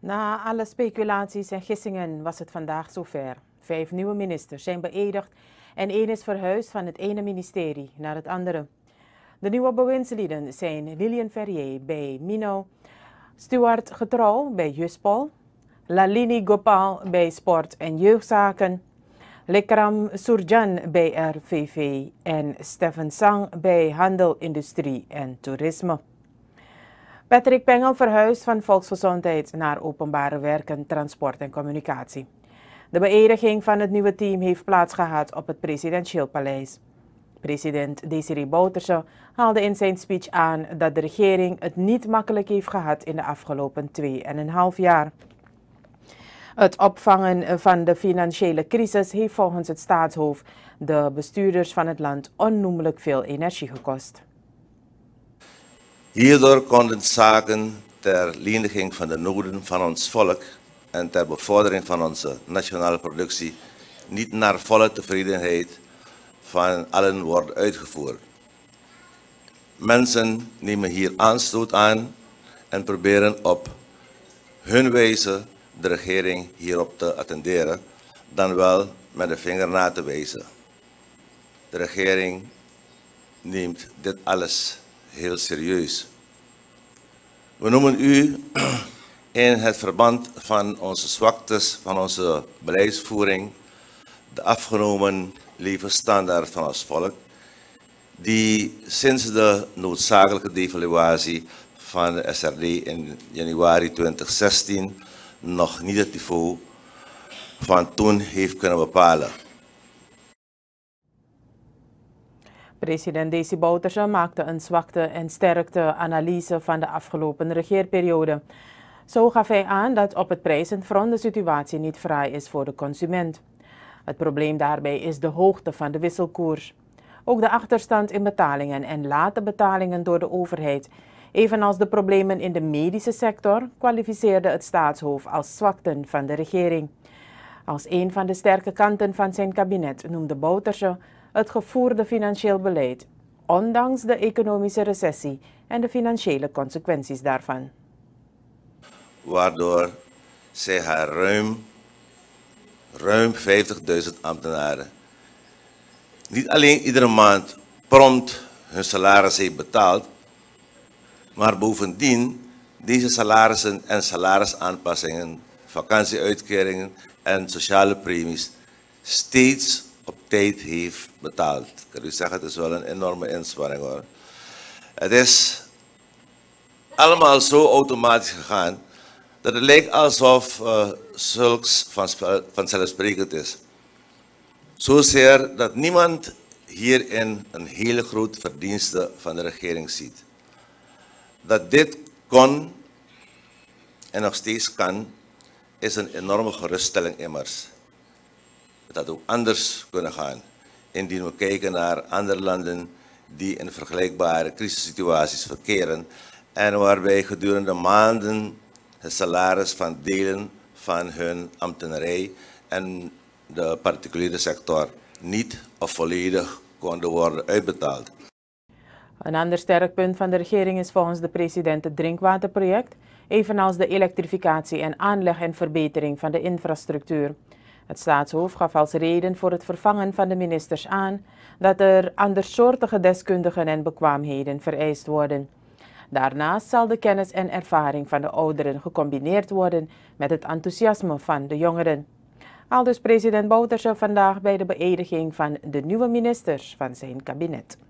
Na alle speculaties en gissingen was het vandaag zover. 5 nieuwe ministers zijn beëdigd en 1 is verhuisd van het ene ministerie naar het andere. De nieuwe bewindslieden zijn Lilian Ferrier bij Mino, Stuart Getrouw bij Juspol, Lalini Gopal bij Sport en Jeugdzaken, Lekram Surjan bij RVV en Stefan Sang bij Handel, Industrie en Toerisme. Patrick Pengel verhuist van Volksgezondheid naar Openbare Werken, Transport en Communicatie. De beëdiging van het nieuwe team heeft plaatsgehad op het presidentieel paleis. President Desiree Bouterse haalde in zijn speech aan dat de regering het niet makkelijk heeft gehad in de afgelopen 2,5 jaar. Het opvangen van de financiële crisis heeft volgens het staatshoofd de bestuurders van het land onnoemelijk veel energie gekost. Hierdoor konden zaken ter leniging van de noden van ons volk en ter bevordering van onze nationale productie niet naar volle tevredenheid van allen worden uitgevoerd. Mensen nemen hier aanstoot aan en proberen op hun wijze de regering hierop te attenderen, dan wel met de vinger na te wijzen. De regering neemt dit alles heel serieus. We noemen u in het verband van onze zwaktes, van onze beleidsvoering, de afgenomen levensstandaard van ons volk, die sinds de noodzakelijke devaluatie van de SRD in januari 2016 nog niet het niveau van toen heeft kunnen bepalen. President Desiree Bouterse maakte een zwakte- en sterkte-analyse van de afgelopen regeerperiode. Zo gaf hij aan dat op het prijzenfront de situatie niet fraai is voor de consument. Het probleem daarbij is de hoogte van de wisselkoers. Ook de achterstand in betalingen en late betalingen door de overheid, evenals de problemen in de medische sector, kwalificeerde het staatshoofd als zwakten van de regering. Als een van de sterke kanten van zijn kabinet noemde Bouterse het gevoerde financieel beleid, ondanks de economische recessie en de financiële consequenties daarvan. Waardoor zij haar ruim 50.000 ambtenaren niet alleen iedere maand prompt hun salaris heeft betaald, maar bovendien deze salarissen en salarisaanpassingen, vakantieuitkeringen en sociale premies steeds op tijd heeft betaald. Ik kan u zeggen, het is wel een enorme inspanning hoor. Het is allemaal zo automatisch gegaan dat het lijkt alsof zulks vanzelfsprekend is. Zozeer dat niemand hierin een hele grote verdienste van de regering ziet. Dat dit kon en nog steeds kan, is een enorme geruststelling immers. Het had ook anders kunnen gaan, indien we kijken naar andere landen die in vergelijkbare crisissituaties verkeren en waarbij gedurende maanden het salaris van delen van hun ambtenarij en de particuliere sector niet of volledig konden worden uitbetaald. Een ander sterk punt van de regering is volgens de president het drinkwaterproject, evenals de elektrificatie en aanleg en verbetering van de infrastructuur. Het staatshoofd gaf als reden voor het vervangen van de ministers aan dat er andersoortige deskundigen en bekwaamheden vereist worden. Daarnaast zal de kennis en ervaring van de ouderen gecombineerd worden met het enthousiasme van de jongeren. Aldus president Bouterse vandaag bij de beëdiging van de nieuwe ministers van zijn kabinet.